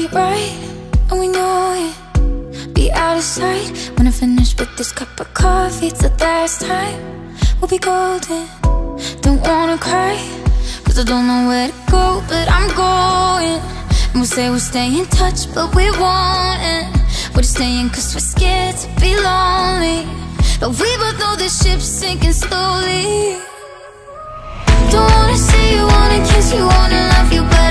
be right, and we know it. Be out of sight when I finish with this cup of coffee. It's the last time we'll be golden. Don't wanna cry, cause I don't know where to go, but I'm going. And we'll say we'll stay in touch, but we won't. We're just staying cause we're scared to be lonely. But we both know this ship's sinking slowly. Don't wanna see you, wanna kiss you, wanna love you, but